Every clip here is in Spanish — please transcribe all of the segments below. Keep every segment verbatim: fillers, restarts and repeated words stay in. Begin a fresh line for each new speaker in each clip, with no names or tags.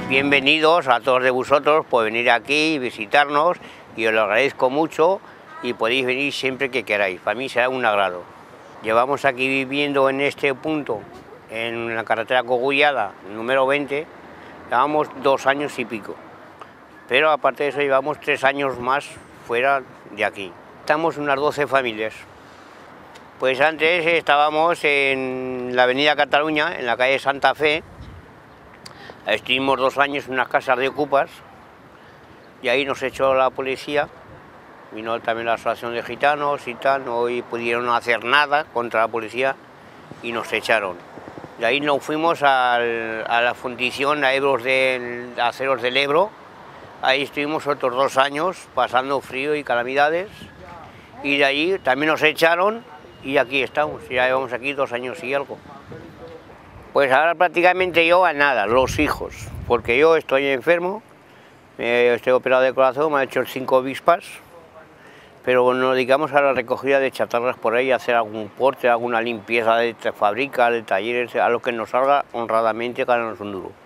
Bienvenidos a todos de vosotros por venir aquí y visitarnos, y os lo agradezco mucho y podéis venir siempre que queráis, para mí será un agrado. Llevamos aquí viviendo en este punto, en la carretera Cogullada, número veinte, llevamos dos años y pico, pero aparte de eso llevamos tres años más fuera de aquí. Estamos unas doce familias. Pues antes estábamos en la avenida Cataluña, en la calle Santa Fe. Estuvimos dos años en unas casas de ocupas y ahí nos echó la policía. Vino también la asociación de gitanos y tal, no pudieron hacer nada contra la policía y nos echaron. De ahí nos fuimos al, a la fundición a, Ebros del, a Aceros del Ebro. Ahí estuvimos otros dos años pasando frío y calamidades, y de allí también nos echaron y aquí estamos, ya llevamos aquí dos años y algo. Pues ahora prácticamente yo a nada, los hijos, porque yo estoy enfermo, eh, estoy operado de corazón, me han hecho cinco vispas, pero nos dedicamos a la recogida de chatarras por ahí, a hacer algún porte, alguna limpieza de fábricas, de talleres, a lo que nos salga honradamente, gananos un duro.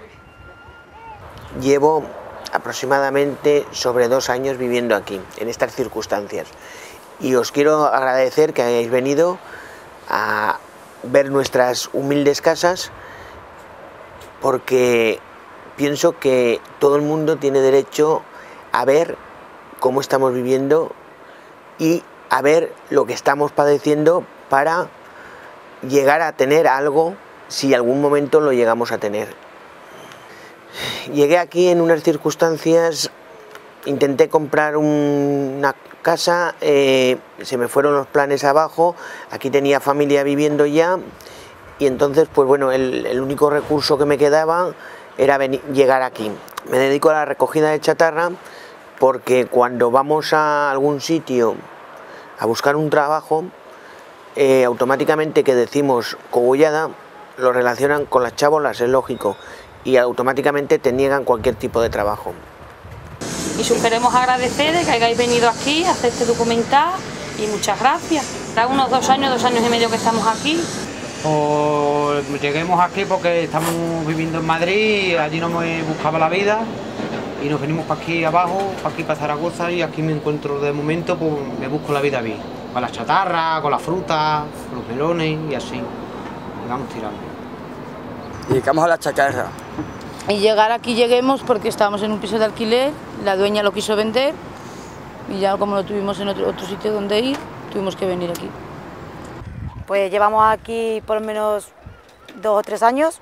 Llevo aproximadamente sobre dos años viviendo aquí, en estas circunstancias, y os quiero agradecer que hayáis venido a ver nuestras humildes casas, porque pienso que todo el mundo tiene derecho a ver cómo estamos viviendo y a ver lo que estamos padeciendo para llegar a tener algo, si algún momento lo llegamos a tener. Llegué aquí en unas circunstancias, intenté comprar un, una casa, eh, se me fueron los planes abajo, aquí tenía familia viviendo ya, y entonces pues bueno, el, el único recurso que me quedaba era venir, llegar aquí. Me dedico a la recogida de chatarra, porque cuando vamos a algún sitio a buscar un trabajo, eh, automáticamente que decimos Cogullada, lo relacionan con las chabolas, es lógico, y automáticamente te niegan cualquier tipo de trabajo.
Y os queremos agradecer de que hayáis venido aquí a hacer este documental, y muchas gracias. Da unos dos años, dos años y medio que estamos aquí.
O lleguemos aquí porque estamos viviendo en Madrid, allí no me buscaba la vida, y nos venimos para aquí abajo, para aquí para Zaragoza, y aquí me encuentro de momento, pues me busco la vida bien, con las chatarras, con la fruta, con los melones y así, y vamos tirando.
Y dedicamos a la chatarra.
Y llegar aquí lleguemos porque estábamos en un piso de alquiler, la dueña lo quiso vender y ya como no tuvimos en otro, otro sitio donde ir, tuvimos que venir aquí.
Pues llevamos aquí por lo menos dos o tres años,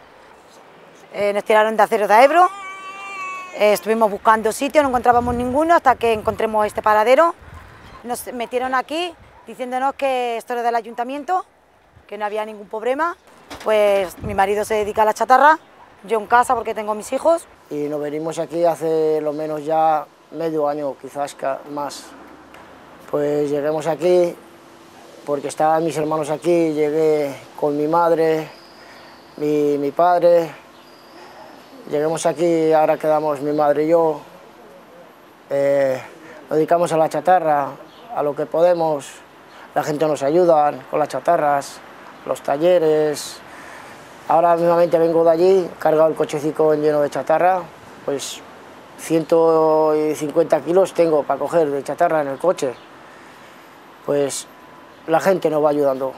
eh, nos tiraron de Aceros de Ebro. Eh, estuvimos buscando sitios, no encontrábamos ninguno hasta que encontremos este paradero. Nos metieron aquí diciéndonos que esto era del ayuntamiento, que no había ningún problema. Pues mi marido se dedica a la chatarra, yo en casa porque tengo mis hijos.
Y nos venimos aquí hace lo menos ya medio año, quizás más. Pues lleguemos aquí porque estaban mis hermanos aquí, llegué con mi madre, mi, mi padre. Lleguemos aquí, ahora quedamos mi madre y yo, eh, nos dedicamos a la chatarra, a lo que podemos, la gente nos ayuda con las chatarras, los talleres. Ahora mismamente vengo de allí, cargado el cochecito lleno de chatarra, pues ciento cincuenta kilos tengo para coger de chatarra en el coche. Pues la gente nos va ayudando.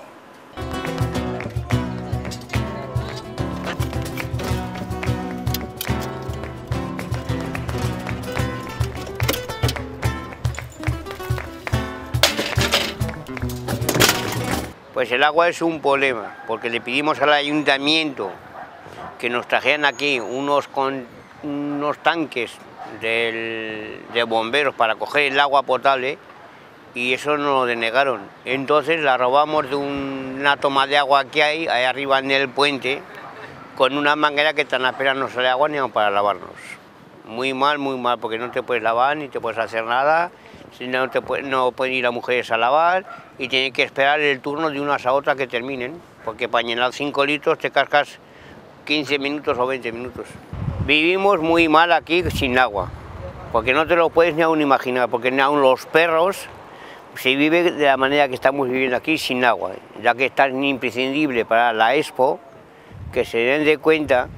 Pues el agua es un problema, porque le pedimos al ayuntamiento que nos trajeran aquí unos, con, unos tanques del, de bomberos para coger el agua potable, y eso nos lo denegaron. Entonces la robamos de un, una toma de agua que hay ahí arriba en el puente, con una manguera que tan apenas no sale agua ni para lavarnos. Muy mal, muy mal, porque no te puedes lavar ni te puedes hacer nada. Si no, te puede, no pueden ir las mujeres a lavar y tienen que esperar el turno de unas a otras que terminen, porque para llenar cinco litros te cascas quince minutos o veinte minutos. Vivimos muy mal aquí sin agua, porque no te lo puedes ni aún imaginar, porque ni aún los perros se vive de la manera que estamos viviendo aquí sin agua, ya que es tan imprescindible para la Expo, que se den de cuenta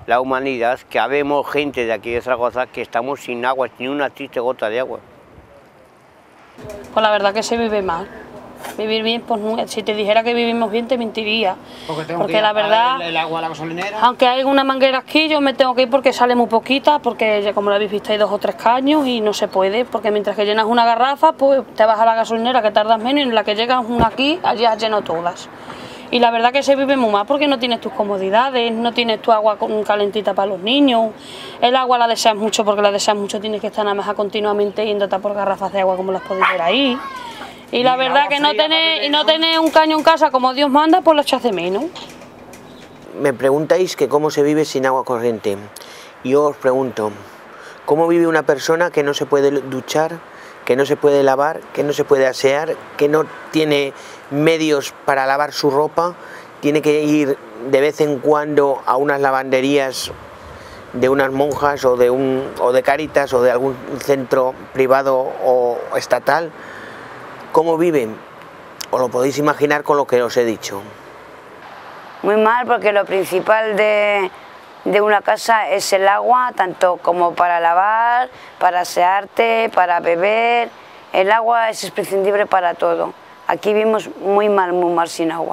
la humanidad, que habemos gente de aquí de Zaragoza que estamos sin agua, sin una triste gota de agua.
Pues la verdad que se vive mal. Vivir bien, pues no, si te dijera que vivimos bien te mentiría.
Porque, tengo
porque
que ir
la
a
verdad,
el, el agua a la gasolinera.
Aunque hay una manguera aquí, yo me tengo que ir porque sale muy poquita, porque ya como lo habéis visto hay dos o tres caños y no se puede, porque mientras que llenas una garrafa, pues te vas a la gasolinera que tardas menos y en la que llegas una aquí, allí has llenado todas. Y la verdad que se vive muy mal porque no tienes tus comodidades, no tienes tu agua calentita para los niños, el agua la deseas mucho porque la deseas mucho, tienes que estar nada más continuamente yéndote por garrafas de agua como las podéis ver ahí. Y la verdad que no tenés, y no tenés un caño en casa como Dios manda, pues lo echas de menos.
Me preguntáis que cómo se vive sin agua corriente. Yo os pregunto, ¿cómo vive una persona que no se puede duchar, que no se puede lavar, que no se puede asear, que no tiene medios para lavar su ropa, tiene que ir de vez en cuando a unas lavanderías de unas monjas o de, un, o de Cáritas o de algún centro privado o estatal? ¿Cómo viven? Os lo podéis imaginar con lo que os he dicho.
Muy mal, porque lo principal de, de una casa es el agua, tanto como para lavar, para asearte, para beber. El agua es imprescindible para todo. Aquí vivimos muy mal, muy mal sin agua.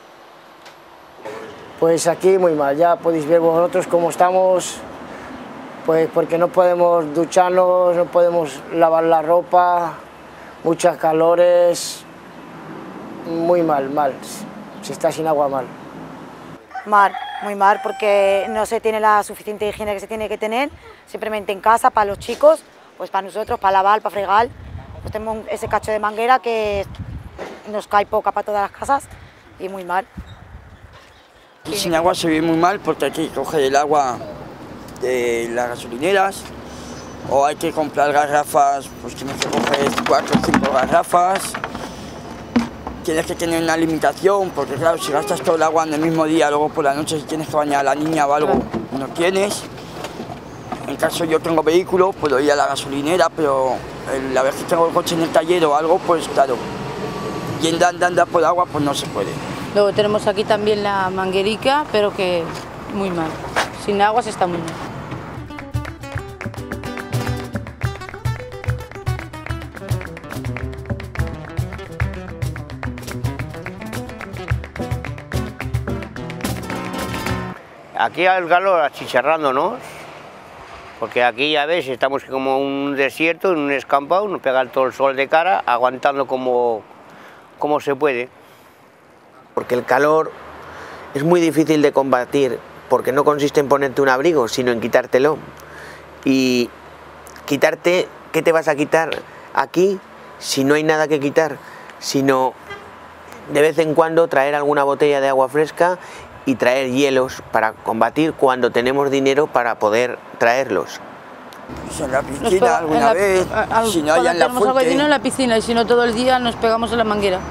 Pues aquí muy mal, ya podéis ver vosotros cómo estamos, pues porque no podemos ducharnos, no podemos lavar la ropa, muchas calores, muy mal, mal, se está sin agua mal.
Mal, muy mal, porque no se tiene la suficiente higiene que se tiene que tener, simplemente en casa, para los chicos, pues para nosotros, para lavar, para fregar, pues tenemos ese cacho de manguera que nos cae poca para todas las casas y muy mal.
Y sin agua se vive muy mal porque hay que coger el agua de las gasolineras o hay que comprar garrafas, pues tienes que coger cuatro o cinco garrafas. Tienes que tener una limitación porque claro, si gastas todo el agua en el mismo día, luego por la noche si tienes que bañar a la niña o algo, no tienes. En caso yo tengo vehículo, puedo ir a la gasolinera, pero la vez que tengo el coche en el taller o algo, pues claro, yendo andando por agua, pues no se puede.
Luego tenemos aquí también la manguerica, pero que muy mal. Sin agua se está muy mal.
Aquí al calor achicharrándonos, porque aquí ya ves, estamos como en un desierto, en un escampado, nos pega todo el sol de cara, aguantando como, como se puede.
Porque el calor es muy difícil de combatir, porque no consiste en ponerte un abrigo, sino en quitártelo. Y quitarte, ¿qué te vas a quitar aquí si no hay nada que quitar? Sino de vez en cuando traer alguna botella de agua fresca y traer hielos para combatir cuando tenemos dinero para poder traerlos.
Pues en la piscina alguna la, vez, a, a, si no hay en la fuente.
Agua llena en la piscina y si no todo el día nos pegamos en la manguera.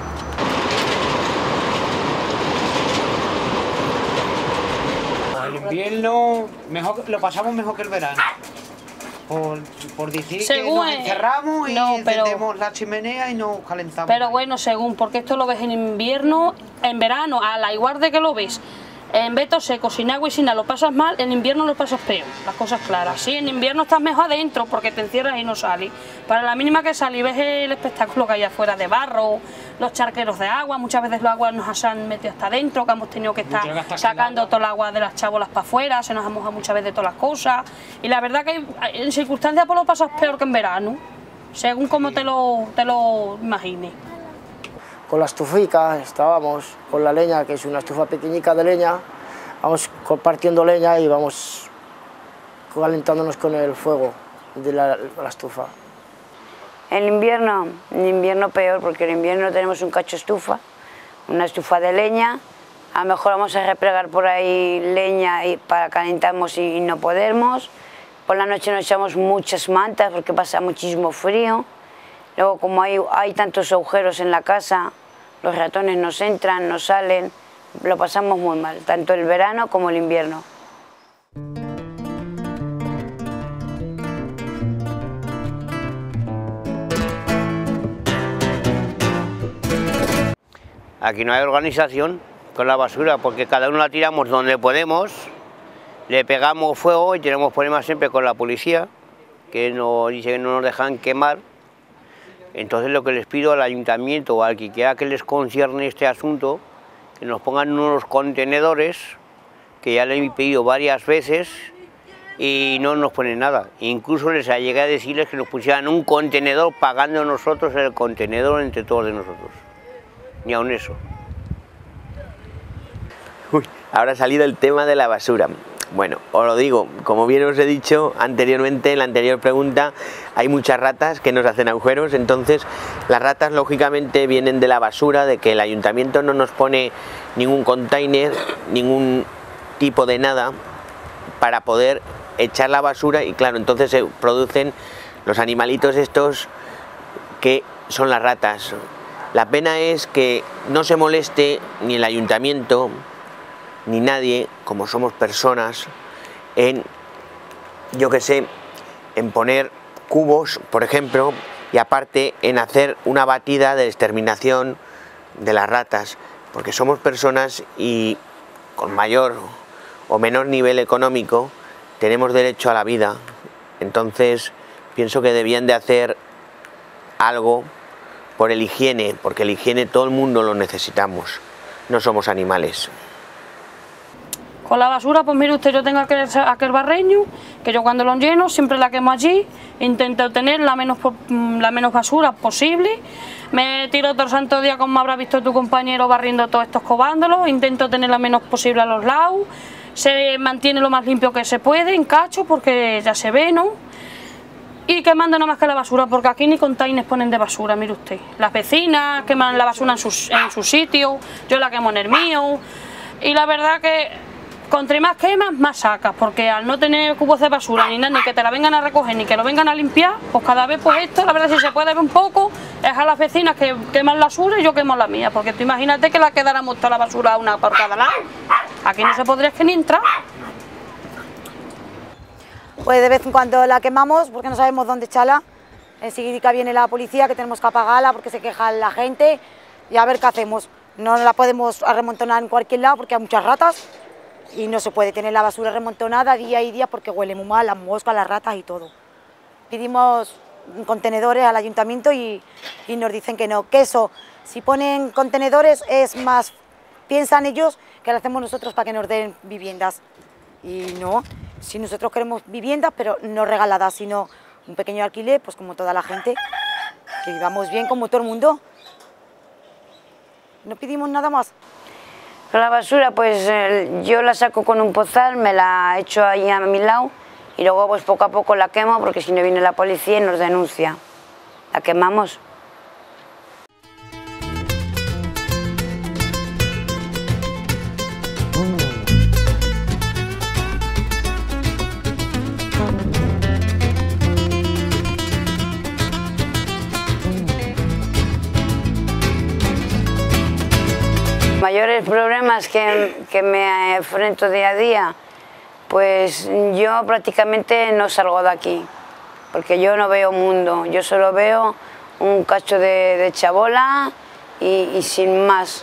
El invierno mejor, lo pasamos mejor que el verano. Por, por decir según que nos encerramos y no, pero, encendemos la chimenea y nos calentamos.
Pero bueno, según, porque esto lo ves en invierno, en verano, a la igual de que lo ves. En veto seco, sin agua y sin nada, lo pasas mal, en invierno lo pasas peor, las cosas claras. Sí, en invierno estás mejor adentro porque te encierras y no sales. Para la mínima que sales y ves el espectáculo que hay afuera de barro, los charqueros de agua, muchas veces los aguas nos han metido hasta adentro, que hemos tenido que estar sacando toda el agua de las chabolas para afuera, se nos ha mojado muchas veces todas las cosas. Y la verdad que en circunstancias pues lo pasas peor que en verano, según como te lo, te lo imagines.
Con la estufica estábamos, con la leña, que es una estufa pequeñica de leña, vamos compartiendo leña y vamos calentándonos con el fuego de la, la estufa.
En invierno, en invierno peor, porque en invierno tenemos un cacho estufa, una estufa de leña, a lo mejor vamos a replegar por ahí leña y para calentarnos y no podemos. Por la noche nos echamos muchas mantas porque pasa muchísimo frío. Luego, como hay, hay tantos agujeros en la casa, los ratones nos entran, nos salen, lo pasamos muy mal, tanto el verano como el invierno.
Aquí no hay organización con la basura porque cada uno la tiramos donde podemos le pegamos fuego y tenemos problemas siempre con la policía, que nos dice que no nos dejan quemar. Entonces lo que les pido al ayuntamiento o al que quiera que les concierne este asunto, que nos pongan unos contenedores, que ya le he pedido varias veces y no nos ponen nada. Incluso les llegué a decirles que nos pusieran un contenedor pagando nosotros el contenedor entre todos de nosotros. Ni aun eso.
Uy, ahora ha salido el tema de la basura. Bueno, os lo digo, como bien os he dicho anteriormente en la anterior pregunta, hay muchas ratas que nos hacen agujeros, entonces las ratas lógicamente vienen de la basura, de que el ayuntamiento no nos pone ningún container, ningún tipo de nada para poder echar la basura y claro, entonces se producen los animalitos estos que son las ratas. La pena es que no se moleste ni el ayuntamiento ni nadie, como somos personas, en, yo que sé, en poner cubos, por ejemplo, y aparte en hacer una batida de exterminación de las ratas, porque somos personas y con mayor o menor nivel económico tenemos derecho a la vida. Entonces pienso que debían de hacer algo por el higiene, porque el higiene todo el mundo lo necesitamos, no somos animales.
Con la basura, pues mire usted, yo tengo aquel, aquel barreño, que yo cuando lo lleno siempre la quemo allí, intento tener la menos, la menos basura posible, me tiro todo el santo día, como habrá visto tu compañero, barriendo todos estos cobándolos, intento tener la menos posible a los lados, se mantiene lo más limpio que se puede, en cacho, porque ya se ve, ¿no? Y quemando nada más que la basura, porque aquí ni containers ponen de basura, mire usted. Las vecinas queman la basura en su, en su sitio, yo la quemo en el mío, y la verdad que contra más quemas, más sacas, porque al no tener cubos de basura ni nada, ni que te la vengan a recoger, ni que lo vengan a limpiar, pues cada vez pues esto, la verdad si se puede ver un poco, es a las vecinas que queman la basura y yo quemo la mía, porque tú imagínate que la quedáramos toda la basura una por cada lado, aquí no se podría que ni entrar.
Pues de vez en cuando la quemamos porque no sabemos dónde echarla, enseguida viene la policía que tenemos que apagarla porque se queja la gente y a ver qué hacemos, no la podemos remontonar en cualquier lado porque hay muchas ratas. Y no se puede tener la basura remontonada día y día porque huele muy mal, las moscas, las ratas y todo. Pedimos contenedores al ayuntamiento y, y nos dicen que no, que eso, si ponen contenedores es más, piensan ellos que lo hacemos nosotros para que nos den viviendas. Y no, si nosotros queremos viviendas, pero no regaladas, sino un pequeño alquiler, pues como toda la gente, que vivamos bien como todo el mundo. No pedimos nada más.
La basura, pues eh, yo la saco con un pozal, me la echo ahí a mi lado y luego pues poco a poco la quemo porque si no viene la policía y nos denuncia. La quemamos. Mayores problemas que, que me enfrento día a día, pues yo prácticamente no salgo de aquí, porque yo no veo mundo, yo solo veo un cacho de, de chabola y, y sin más.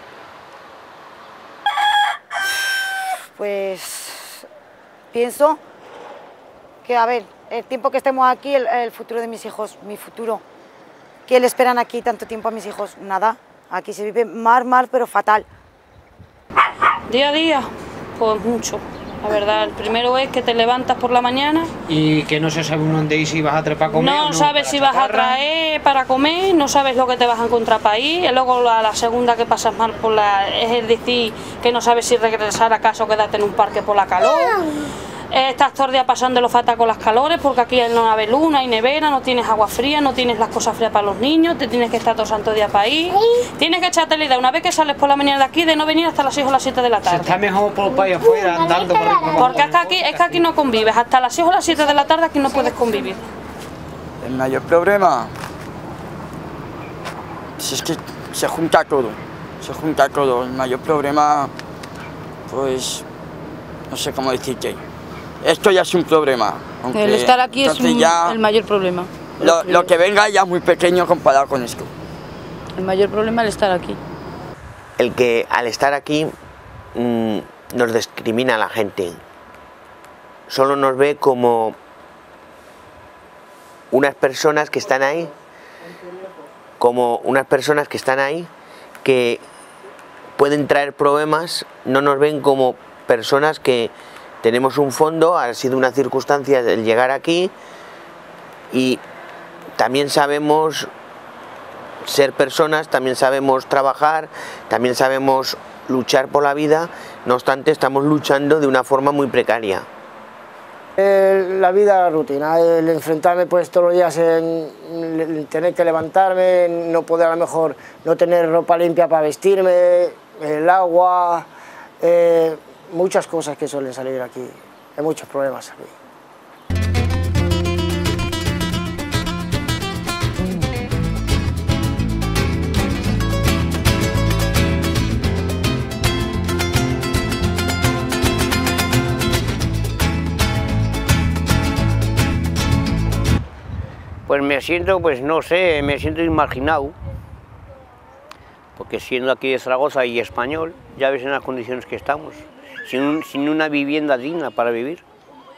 Pues pienso que, a ver, el tiempo que estemos aquí, el, el futuro de mis hijos, mi futuro, ¿qué le esperan aquí tanto tiempo a mis hijos? Nada. Aquí se vive mal, mal, pero fatal.
Día a día, pues mucho. La verdad, el primero es que te levantas por la mañana.
Y que no se sabe uno dónde ir, si vas a trepar a comer.
No,
no
sabes si vas a traer para comer, no sabes lo que te vas a encontrar para ir. Y luego la, la segunda que pasas mal por la, es el decir que no sabes si regresar a casa o quedarte en un parque por la calor. Estás todo el día pasándolo fatal con las calores porque aquí no hay luna, hay nevera, no tienes agua fría, no tienes las cosas frías para los niños, te tienes que estar todo santo día para ir. Tienes que echarte la idea una vez que sales por la mañana de aquí de no venir hasta las seis o las siete de la tarde.
Se está mejor por el país afuera andando por el...
Porque es que, aquí, es que aquí no convives, hasta las seis o las siete de la tarde aquí no puedes convivir.
El mayor problema si es que se junta todo, se junta todo. El mayor problema, pues, no sé cómo decirte. Esto ya es un problema.
El estar aquí es un, ya, el mayor problema.
Lo, lo que venga ya es muy pequeño comparado con esto.
El mayor problema es el estar aquí.
El que al estar aquí mmm, nos discrimina a la gente. solo nos ve como unas personas que están ahí, como unas personas que están ahí, que pueden traer problemas, no nos ven como personas que tenemos un fondo, ha sido una circunstancia el llegar aquí y también sabemos ser personas, también sabemos trabajar, también sabemos luchar por la vida, no obstante estamos luchando de una forma muy precaria.
Eh, la vida, la rutina, el enfrentarme pues todos los días en, en tener que levantarme, no poder a lo mejor no tener ropa limpia para vestirme, el agua, eh, muchas cosas que suelen salir aquí, hay muchos problemas aquí.
Pues me siento, pues no sé, me siento imaginado, porque siendo aquí de Zaragoza y español, ya ves en las condiciones que estamos, sin, un, sin una vivienda digna para vivir.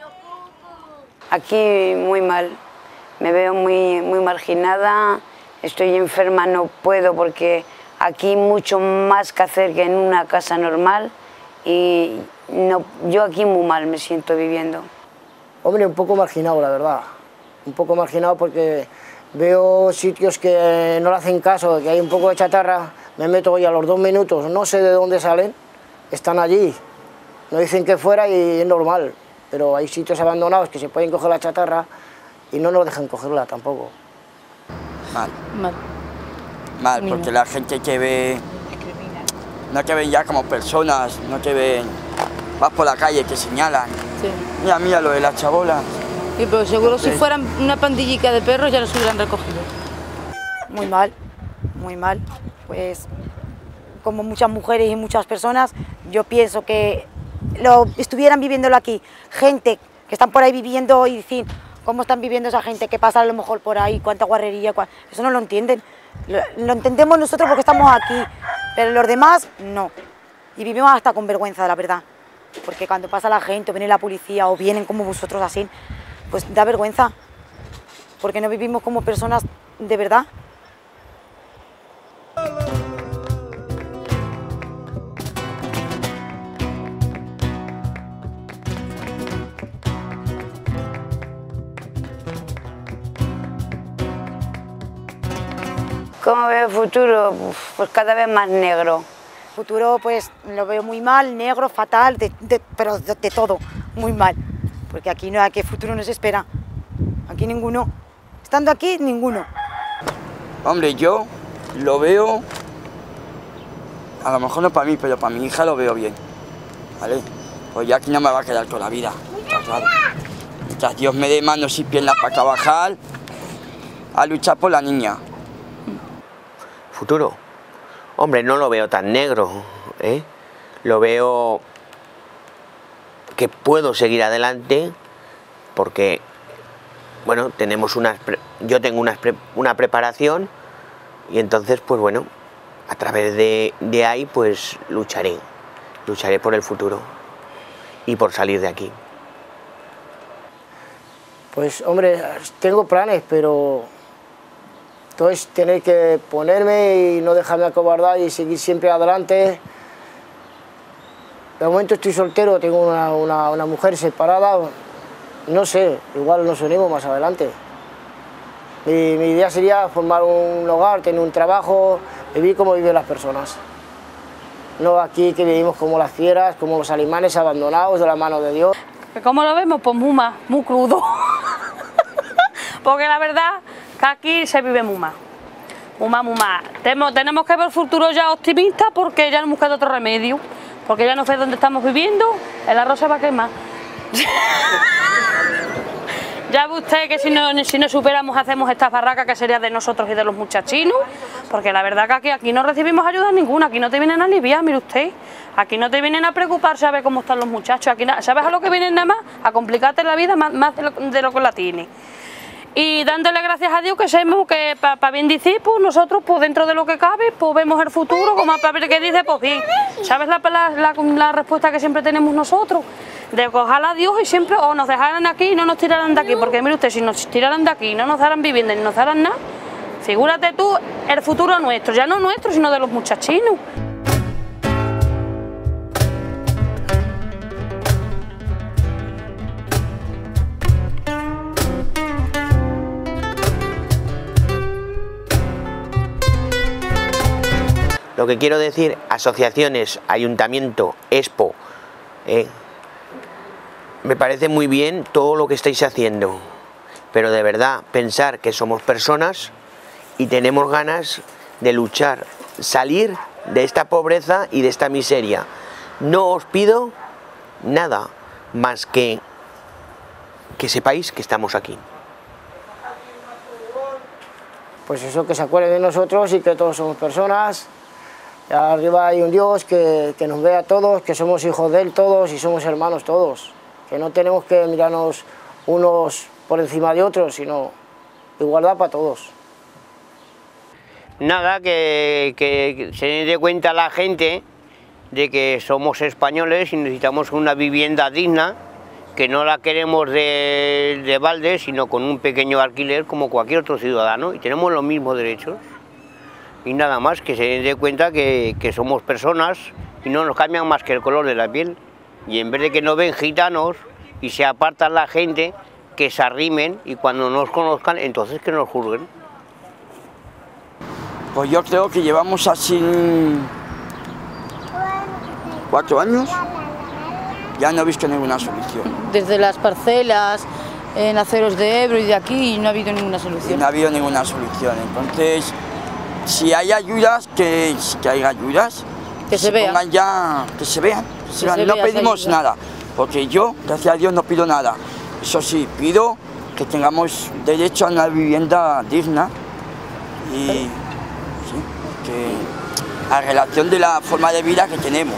Aquí muy mal, me veo muy, muy marginada, estoy enferma, no puedo porque aquí mucho más que hacer que en una casa normal y no, yo aquí muy mal me siento viviendo.
Hombre, un poco marginado, la verdad. Un poco marginado porque veo sitios que no le hacen caso, que hay un poco de chatarra, me meto y a los dos minutos, no sé de dónde salen, están allí. No dicen que fuera y es normal, pero hay sitios abandonados que se pueden coger la chatarra y no nos dejan cogerla tampoco.
Mal.
Mal.
Mal, porque la gente te ve, no te ven ya como personas, no te ven, vas por la calle, te señalan.
Sí.
Mira, mira lo de la chabola.
Sí, pero seguro si fueran una pandillica de perros ya los hubieran recogido.
Muy mal, muy mal. Pues como muchas mujeres y muchas personas, yo pienso que lo estuvieran viviéndolo aquí. Gente que están por ahí viviendo y dicen cómo están viviendo esa gente, qué pasa a lo mejor por ahí, cuánta guarrería, cuánta... eso no lo entienden. Lo, lo entendemos nosotros porque estamos aquí, pero los demás no. Y vivimos hasta con vergüenza, la verdad. Porque cuando pasa la gente o viene la policía o vienen como vosotros así, pues da vergüenza, porque no vivimos como personas de verdad.
¿Cómo veo el futuro? Pues cada vez más negro.
El futuro pues lo veo muy mal, negro, fatal, de, de, pero de, de todo, muy mal. Porque aquí no hay que futuro nos espera, aquí ninguno, estando aquí ninguno.
Hombre, yo lo veo, a lo mejor no para mí, pero para mi hija lo veo bien, ¿vale? Pues ya aquí no me va a quedar toda la vida, está claro. Mientras Dios me dé manos y piernas para trabajar, a luchar por la niña.
Futuro, hombre, no lo veo tan negro, ¿eh? Lo veo que puedo seguir adelante porque, bueno, tenemos unas yo tengo una, una preparación y entonces, pues bueno, a través de, de ahí, pues lucharé, lucharé por el futuro y por salir de aquí.
Pues, hombre, tengo planes, pero entonces tener que ponerme y no dejarme acobardar y seguir siempre adelante. De momento estoy soltero, tengo una, una, una mujer separada, no sé, igual nos unimos más adelante. Mi, mi idea sería formar un hogar, tener un trabajo, vivir como viven las personas. No aquí que vivimos como las fieras, como los animales abandonados de la mano de Dios.
¿Cómo lo vemos? Pues muy mal, muy crudo. Porque la verdad que aquí se vive muy mal. Muy mal, muy mal. Tenemos, tenemos que ver el futuro ya optimista porque ya no hemos quedado otro remedio. Porque ya no sé dónde estamos viviendo, el arroz se va a quemar. Ya ve usted que si no, si no superamos hacemos esta barraca que sería de nosotros y de los muchachinos, porque la verdad que aquí, aquí no recibimos ayuda ninguna, aquí no te vienen a aliviar, mire usted, aquí no te vienen a preocupar, sabe cómo están los muchachos, aquí sabes a lo que vienen nada más, a complicarte la vida más, más de, lo, de lo que la tiene. Y dándole gracias a Dios que sabemos que para pa bien decir, pues nosotros pues dentro de lo que cabe, pues vemos el futuro, como para ver qué dice, pues bien. ¿Sabes la, la, la, la respuesta que siempre tenemos nosotros? de ojalá Dios y siempre o nos dejaran aquí y no nos tiraran de aquí, porque mire usted, si nos tiraran de aquí y no nos daran vivienda ni nos daran nada, figúrate tú el futuro nuestro, ya no nuestro, sino de los muchachinos.
Lo que quiero decir, asociaciones, ayuntamiento, Expo, eh, me parece muy bien todo lo que estáis haciendo, pero de verdad pensar que somos personas y tenemos ganas de luchar, salir de esta pobreza y de esta miseria. No os pido nada más que que sepáis que estamos aquí.
Pues eso, que se acuerden de nosotros y que todos somos personas. Arriba hay un Dios que, que nos ve a todos, que somos hijos de Él todos y somos hermanos todos. Que no tenemos que mirarnos unos por encima de otros, sino igualdad para todos.
Nada, que, que se dé cuenta la gente de que somos españoles y necesitamos una vivienda digna, que no la queremos de, de balde, sino con un pequeño alquiler como cualquier otro ciudadano, y tenemos los mismos derechos. Y nada más, que se dé cuenta que, que somos personas y no nos cambian más que el color de la piel. Y en vez de que nos ven gitanos y se apartan la gente, que se arrimen y cuando nos conozcan, entonces que nos juzguen.
Pues yo creo que llevamos así cuatro años, ya no he visto ninguna solución.
Desde las parcelas, en aceros de Ebro y de aquí, no ha habido ninguna solución.
Y no ha habido ninguna solución, entonces... Si hay ayudas, que, que haya ayudas,
que se vean.
Pongan ya, que se vean. Que se vean. No
vea
pedimos nada, porque yo, gracias a Dios, no pido nada. Eso sí, pido que tengamos derecho a una vivienda digna y sí, que, a relación de la forma de vida que tenemos.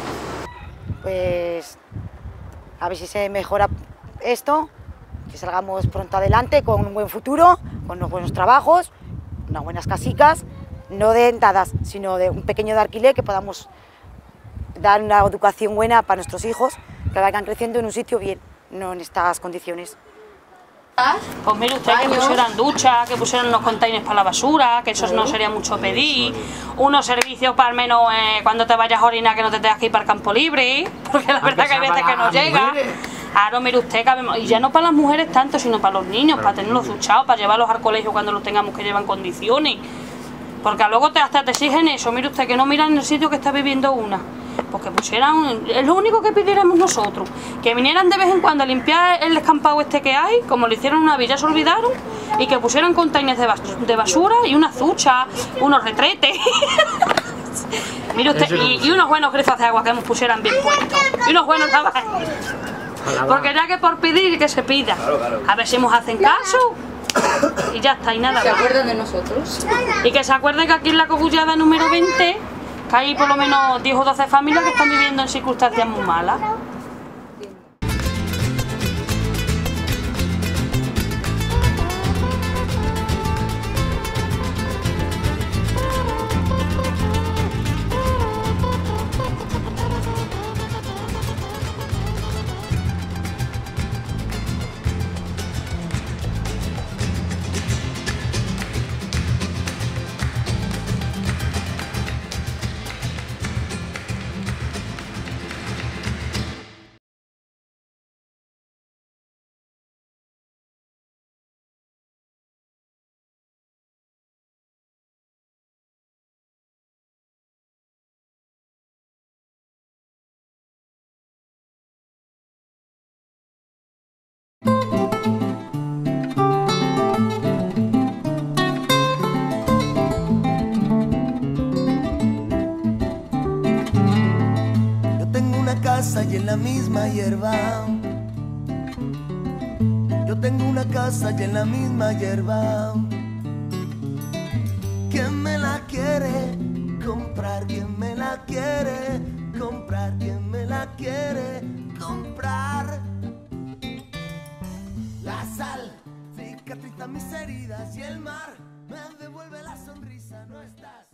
Pues a ver si se mejora esto, que salgamos pronto adelante con un buen futuro, con unos buenos trabajos, unas buenas casicas, no de dadas, sino de un pequeño de alquiler, que podamos dar una educación buena para nuestros hijos, que vayan creciendo en un sitio bien, no en estas condiciones.
Pues mire usted, que pusieran duchas, que pusieran unos containers para la basura, que eso no sería mucho pedir, unos servicios para al menos eh, cuando te vayas a orinar que no te tengas que ir para el campo libre, porque la verdad que hay veces que no llega. Ahora mire usted, y ya no para las mujeres tanto, sino para los niños, para tenerlos duchados, para llevarlos al colegio cuando los tengamos que llevar en condiciones. Porque luego te, hasta te exigen eso, mire usted, que no miran en el sitio que está viviendo una. Porque pusieran, es lo único que pidiéramos nosotros, que vinieran de vez en cuando a limpiar el descampado este que hay, como lo hicieron una vez, ya se olvidaron, y que pusieran containers de, bas de basura y unas duchas, unos retretes. Mire usted, y, y unos buenos grifos de agua que nos pusieran bien puestos, y unos buenos lavadores. Porque ya que por pedir, que se pida. A ver si nos hacen caso. Y ya está, y nada.
¿Se acuerdan de nosotros?
Y que se acuerden que aquí en la Cogullada número veinte, que hay por lo menos diez o doce familias que están viviendo en circunstancias muy malas.
Y en la misma hierba, yo tengo una casa y en la misma hierba. ¿Quién me la quiere comprar? ¿Quién me la quiere comprar? ¿Quién me la quiere comprar? La sal cicatriza mis heridas y el mar me devuelve la sonrisa. No estás.